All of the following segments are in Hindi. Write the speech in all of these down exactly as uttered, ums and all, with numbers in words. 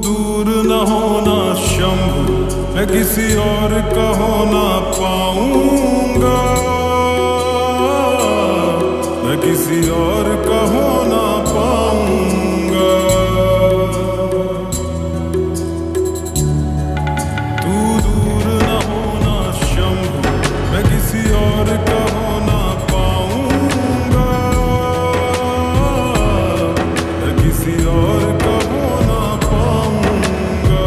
दूर न होना शंभु, मैं किसी और का हो ना पाऊंगा, मैं किसी और का हो ना पाऊंगा। तू दूर न होना शंभु, मैं किसी और का हो ना पाऊंगा, मैं किसी और का हो ना पाऊंगा।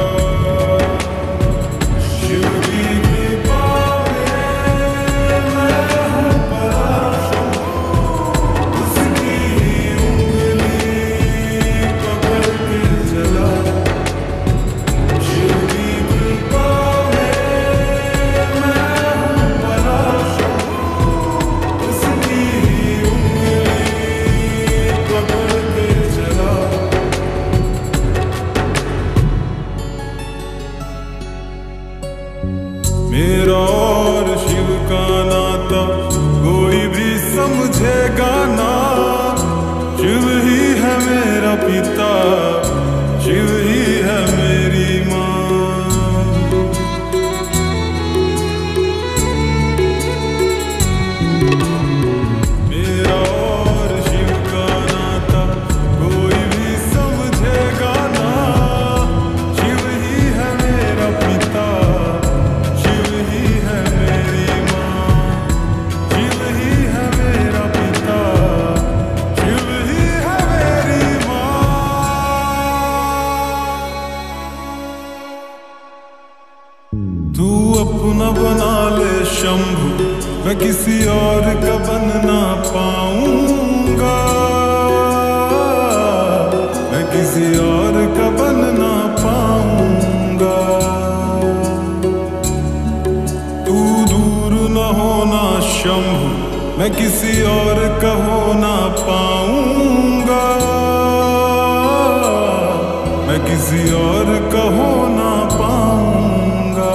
शिव की कृपा में मैं हूँ पराशर, उसकी उंगली पकड़ के चला। शिव की कृपा में मैं हूँ पराशर, उसकी उंगली पकड़ के चला। मेरा और शिव का नाता कोई भी समझेगा ना, शिव ही है मेरा पिता, शिव ही है मेरी माँ। मेरा और शिव का नाता कोई भी समझेगा ना, शिव ही है मेरा पिता, शिव ही है मेरी माँ। शिव ही है मेरा पिता, शिव ही है मेरी माँ। तू अपना बना ले शंभु, मैं किसी और का बन ना पाऊंगा, मैं किसी और का बन ना पाऊंगा। तू दूर न होना शंभु, मैं किसी और का हो ना पाऊंगा, मैं किसी और का हो ना पाऊंगा।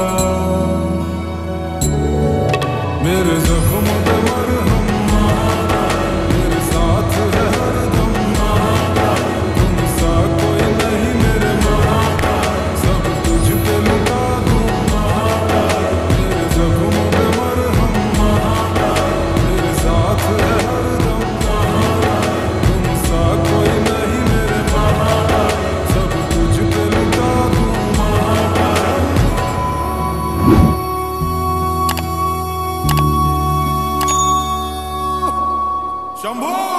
मेरे जख्म पे मरहम मारा, मेरे साथ है हरदम मारा, तुम सा कोई नहीं मेरे मारा, सब तुझ पे लुटा दूं मारा। मेरे जख्म पे मरहम मारा, मेरे साथ है हरदम मारा, तुम सा कोई नहीं मेरे मारा, सब तुझ पे लुटा दूं मारा। शंभो।